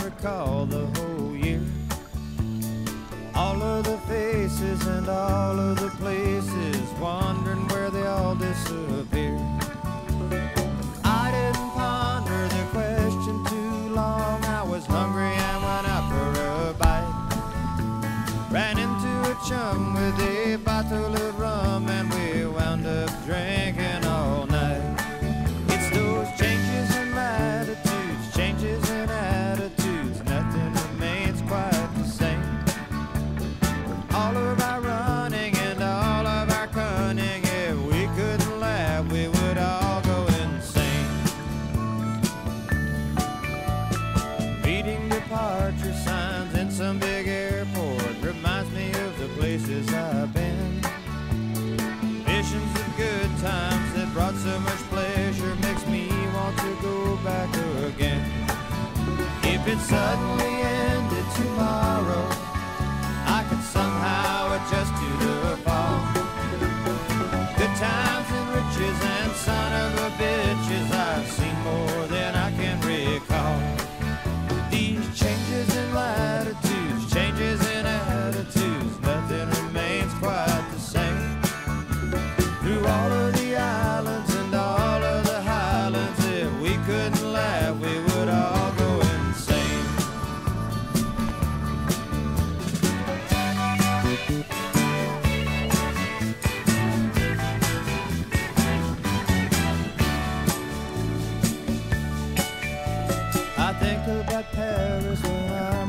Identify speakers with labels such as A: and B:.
A: recall the whole year. All of the faces and all of the places, wondering where they all disappeared. I didn't ponder the question too long. I was hungry and went out for a bite. Ran into a chum with a bottle of rum, and we wound up drinking all night. It's those changes in latitudes, changes in attitudes, nothing remains quite the same. All of our running and all of our cunning, if we couldn't laugh, we would all go insane. Reading departure signs in some big airport reminds me of the places I've been. Visions of good times that brought so much pleasure makes me want to go back again. If it suddenly ended tomorrow, I could somehow adjust to the fall. Good times and riches and son of a bitches, I've seen more than I can recall. These changes in latitudes, changes in attitudes, nothing remains quite the same. Through all of the islands and all of the highlands, if we couldn't laugh, we would all go insane. I think about Paris when I